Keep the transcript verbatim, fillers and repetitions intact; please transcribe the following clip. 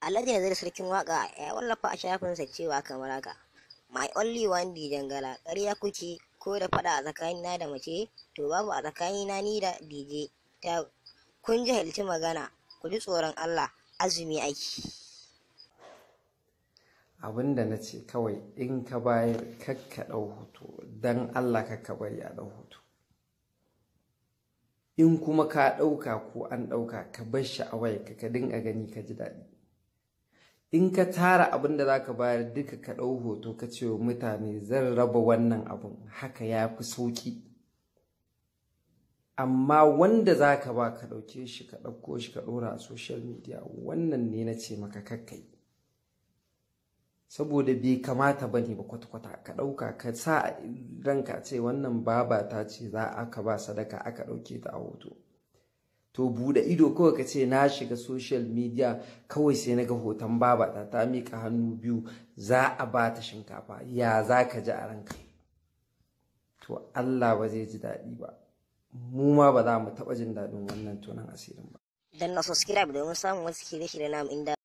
Alhaji Nazir sarkin waka ya wallafa a shafinsa cewa kamar haka: My only one D J Gala, ƙarya kuke ko da faɗa a tsakanina da mace, to babu a tsakanina ni da D J ta. Kun jahilci magana, ku ji tsoron Allah, azumi aiki. Abin da na ce kawai in ka bayar kakka ɗau hoto, don Allah kakka bari a ɗau hoto. In kuma ka ɗauka ko an ɗauka, ka bar shi a wayarka ka dinga gani ka ji daɗi. In ka tara abin da za ka bayar duka ka ɗau hoto ka ce wa mutane zan raba wannan abun, haka ya fi sauƙi. Amma wanda za ka ba ka ɗauke shi ka ɗauko shi ka ɗora a social media, wannan ne na ce maka kakkai. Saboda bai kamata ba ne ba kwata-kwata ka ɗauka ka sa ranka ce wannan baba ta ce za aka ba sadaka aka ɗauke ta a hoto. To buɗe ido kawai ka ce na shiga social media kawai sai na ga hoton baba ta ta miƙa hannu biyu za a ba ta shinkafa, ya za ka ji a ranka? To Allah ba zai ji daɗi ba, mu ma ba za mu taɓa jin daɗin wannan tonon asirin ba. Dan na subscribe domin samun wasu shirye-shirye namu inda